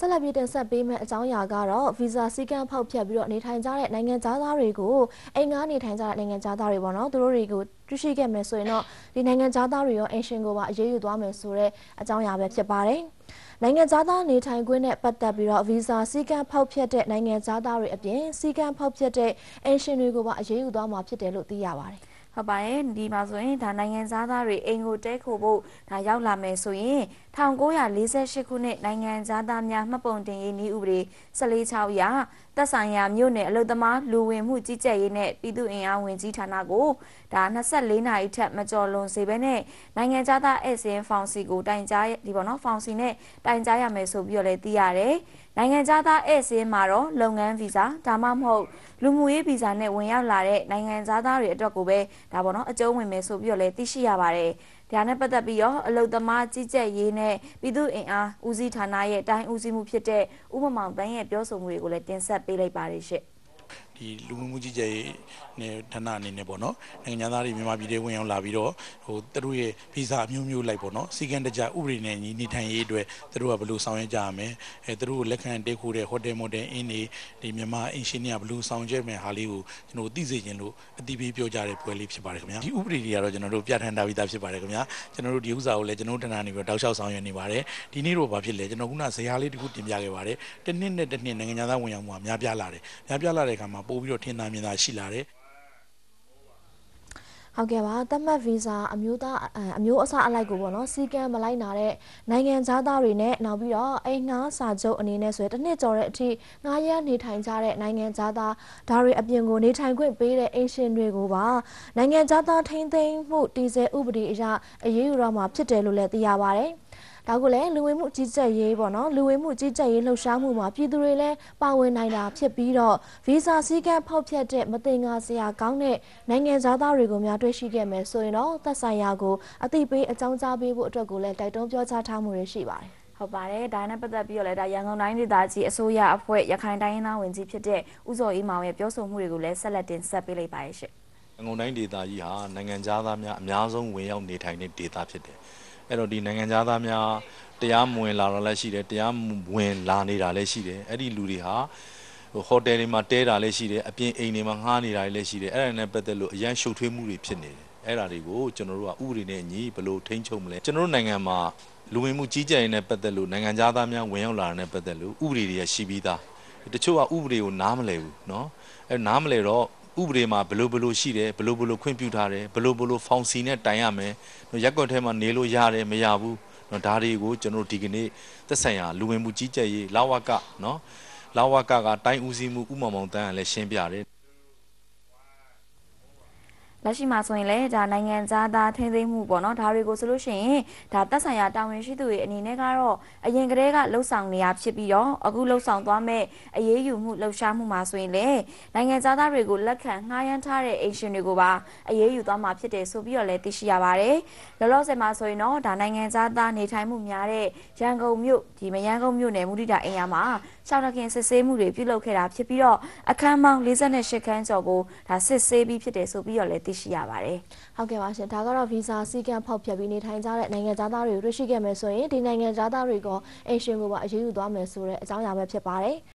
ဆက်လက်ပြီးတင်ဆက်ပေးမယ့်အကြောင်းအရာကတော့ဗီဇာစည်းကမ်းဖောက်ဖျက်ပြီးတော့နေထိုင်ကြတဲ့နိုင်ငံသားတွေကိုအိမ်ငှားနေထိုင်ကြတဲ့နိုင်ငံသားတွေပေါ့နော်သူတို့တွေကိုတွေ့ရှိခဲ့မယ်ဆိုရင်တော့ဒီနိုင်ငံသားတွေရောအင်ရှင်ကိုပါအရေးယူသွားမယ်ဆိုတဲ့အကြောင်းအရာပဲဖြစ်ပါတယ်။နိုင်ငံသားနေထိုင်ခွင့်နဲ့ပတ်သက်ပြီးတော့ဗီဇာစည်းကမ်းဖောက်ဖျက်တဲ့နိုင်ငံသားတွေအပြင်စည်းကမ်းဖောက်ဖျက်တဲ့အင်ရှင်တွေကိုပါအရေးယူသွားမှာဖြစ်တယ်လို့သိရပါတယ်။ဟုတ်ပါရဲ့ဒီမှာဆိုရင်ဒါနိုင်ငံသားတွေအိမ်ကိုတဲခိုဖို့ဒါရောက်လာမယ်ဆိုရင်1948ခုနှစ်နိုင်ငံသားများမှတ်ပုံတင်ရေးနည်းဥပဒေ14/6အရသက်ဆိုင်ရာမြို့နယ်အလုပ်သမားလူဝင်မှုကြီးကြပ်ရေးနဲ့ပြည်သူ့အင်အားဝင်ကြီးဌာနကိုဒါ24နာရီထက်မကျော်လွန်စေဘဲနဲ့နိုင်ငံသားဧည့်စာရင်းဖောင်စီကိုတိုင်ကြားဒီပေါ့နော်ဖောင်စီနဲ့တိုင်ကြားရမယ်ဆိုပြီးတော့လည်းသိရတယ်နိုင်ငံသားဧည့်စာရင်းမှာတော့လုပ်ငန်းဗီဇာဒါမှမဟုတ်လူမှုရေးဗီဇာနဲ့ဝင်ရောက်လာတဲ့နိုင်ငံသားတွေအတွက်ကိုပဲဒါပေါ့နော်အကျုံးဝင်မယ်ဆိုပြီးတော့လည်းသိရှိရပါတယ်ဒါနဲ့ပတ်သက်ပြီးတော့အလုပ်သမားကြီးကြပ်ရေးနဲ့ပြည်သူ့အင်အားဦးစီးဌာနရဲ့တိုင်းဦးစီးမှုဖြစ်တဲ့ဥပမောင်တန်းရဲ့ပြောဆိုမှုတွေကိုလည်းတင်ဆက်ပေးလိုက်ပါတယ်ရှင့်ဒီလူမှုကြီးကြပ်ရေးနဲ့ဌာနအနေနဲ့ပေါ့နော်နိုင်ငံသားတွေမြန်မာပြည်ထဲဝင်ရောက်လာပြီးတော့သူတို့ရဲ့ဗီဇာအမျိုးမျိုးလိုက်ပေါ့နော်စီကံတကြဥပဒေနဲ့ညီနေထိုင်ရေးအတွက်သူတို့ကဘယ်လိုဆောင်ရွက်ကြရမလဲသူတို့ကိုလက်ခံတဲခိုးတဲ့ဟိုတယ်မော်တယ်အင်းတွေဒီမြန်မာအင်ရှင်တွေကဘယ်လိုဆောင်ရွက်မယ်ဟာလေးကိုကျွန်တော်သိစေခြင်းလို့အတိပေးပြောကြတဲ့ပွဲလေးဖြစ်ပါတယ်ခင်ဗျာဒီဥပဒေတွေကတော့ကျွန်တော်တို့ပြဋ္ဌာန်းထားပြီးသားဖြစ်ပါတယ်ခင်ဗျာကျွန်တော်တို့ဒီဥစ္စာကိုလည်းကျွန်တော်တို့ဌာနနေပြီးတော့တောက်လျှောက်ဆောင်ရွက်နေပါတယ်ဒီနေ့တော့ဘာဖြစ်လဲကျွန်တော်ခုနဇယားလေးတစ်ခုတင်ပြခဲ့ပါတယ်တစ်နှစ်နဲ့တစ်နှစ်နိုင်ငံသားဝင်ရောက်မှုကများပြားလာတယ်များပြားလာတဲ့အခါမှာပို့ပြီးတော့ထင်သာမြင်သာရှိလာတယ်ဟုတ်ကဲ့ပါတမတ်ဗီဇာအမျိုးအစားအလိုက်ကိုပေါ့နော်စီကံမလိုက်နာတဲ့နိုင်ငံသားတွေနဲ့နောက်ပြီးတော့အိမ်ငှားစာချုပ်အနေနဲ့ဆိုရင်တစ်နှစ်ကျော်တဲ့အထိငှားရမ်းနေထိုင်ကြတဲ့နိုင်ငံသားဒါတွေအပြင်ကိုနေထိုင်ခွင့်ပေးတဲ့အင်ရှင်တွေကိုပါနိုင်ငံသားထိန်းသိမ်းမှုတည်ဆဲဥပဒေအရအရေးယူတော့မှာဖြစ်တယ်လို့လည်းသိရပါတယ်ဒါကိုလည်းလူဝင်မှုကြီးကြပ်ရေးပေါ့နော်လူဝင်မှုကြီးကြပ်ရေးလှုပ်ရှားမှုမှာပြည်သူတွေလည်းပါဝင်နိုင်တာဖြစ်ပြီးတော့ဗီဇာစည်းကမ်းဖောက်ဖျက်တဲ့မတင်ငါစရာကောင်းတဲ့နိုင်ငံသားတွေကိုများတွေ့ရှိခဲ့မယ်ဆိုရင်တော့သက်ဆိုင်ရာကိုအသိပေးအကြောင်းကြားပေးဖို့အတွက်ကိုလည်းတိုက်တွန်းပြောကြားထားမှုတွေရှိပါတယ်ဟုတ်ပါတယ်ဒါနဲ့ပတ်သက်ပြီးတော့လည်းဒါရန်ကုန်တိုင်းဒေသကြီးအစိုးရအဖွဲ့ရခိုင်တိုင်းရင်းသားဝင်ကြီးဖြစ်တဲ့ဦးစောအေးမောင်ရဲ့ပြောဆိုမှုတွေကိုလည်းဆက်လက်တင်ဆက်ပေးလိုက်ပါရရှင်ရန်ကုန်တိုင်းဒေသကြီးဟာနိုင်ငံသားများအများဆုံးဝင်ရောက်နေထိုင်တဲ့ဒေသဖြစ်တယ်အဲ့တော့ဒီနိုင်ငံသားများတရားမဝင်လာတော့လည်းရှိတယ်တရားဝင်လာနေတာလည်းရှိတယ်အဲ့ဒီလူတွေဟာဟိုတယ်တွေမှာတဲတာလည်းရှိတယ်အပြင်အိမ်တွေမှာငှားနေတာလည်းရှိတယ်အဲ့ဒါနဲ့ပတ်သက်လို့အရန်ရှုပ်ထွေးမှုတွေဖြစ်နေတယ်အဲ့ဒါတွေကိုကျွန်တော်တို့ကဥပဒေနဲ့ညီဘယ်လိုထိန်းချုပ်မလဲကျွန်တော်တို့နိုင်ငံမှာလူဝင်မှုကြီးကြပ်ရေးနဲ့ပတ်သက်လို့နိုင်ငံသားများဝင်ရောက်လာတဲ့နဲ့ပတ်သက်လို့ဥပဒေတွေရှိပြီးသားတချို့ကဥပဒေကိုနားမလည်ဘူးเนาะအဲ့နားမလည်တော့ဥပဒေမှာဘလို့ရှိတယ်ဘလို့ခွင့်ပြုထားတယ်ဘလို့ဖောင်စီနဲ့တိုင်ရမယ်ရက်ကွက်ထဲမှာနေလို့ရတယ်မရဘူးဒါတွေကိုကျွန်တော်ဒီကနေ့သက်ဆိုင်ရာလူဝင်မှုကြီးကြပ်ရေးလဝကเนาะလဝကကတိုင်းဦးစီးမှုဥမောင်တန်းကလည်းရှင်းပြတယ်လက်ရှိမှာဆိုရင်လည်းဒါနိုင်ငံသားထိန်းသိမ်းမှုပေါ့နော်ဒါတွေကိုဆိုလို့ရှိရင်ဒါသက်ဆိုင်ရာတာဝန်ရှိသူတွေအနေနဲ့ကတော့အရင်ကတည်းကလှုပ်ဆောင်နေရဖြစ်ပြီးတော့အခုလှုပ်ဆောင်သွားမဲ့အရေးယူမှုလှုပ်ရှားမှုမှာဆိုရင်လည်းနိုင်ငံသားတွေကိုလက်ခံငှားရမ်းထားတဲ့အိမ်ရှင်တွေကိုပါအရေးယူသွားမှာဖြစ်တယ်ဆိုပြီးတော့လည်းသိရှိရပါတယ်လောလောဆယ်မှာဆိုရင်တော့ဒါနိုင်ငံသားနေထိုင်မှုများတဲ့ရန်ကုန်မြို့ဒီမရန်ကုန်မြို့နယ်မုဒိတာအိမ်ယာမှာရှောက်တခင်စစ်ဆေးမှုတွေပြုလုပ်ခဲ့တာဖြစ်ပြီးတော့အခန်းပေါင်း48ခန်းကျော်ကိုဒါစစ်ဆေးပြီးဖြစ်တယ်ဆိုပြီးတော့လည်းသိရှိရပါတယ်။ဟုတ်ကဲ့ပါရှင်ဒါကတော့ဗီဇာစည်းကမ်းဖောက်ဖျက်ပြီးနေထိုင်ကြတဲ့နိုင်ငံသားတွေကိုတွေ့ရှိခဲ့မယ်ဆိုရင်ဒီနိုင်ငံသားတွေကအိမ်ရှင်ကိုပါအရေးယူသွားမယ်ဆိုတဲ့အကြောင်းအရာပဲဖြစ်ပါတယ်။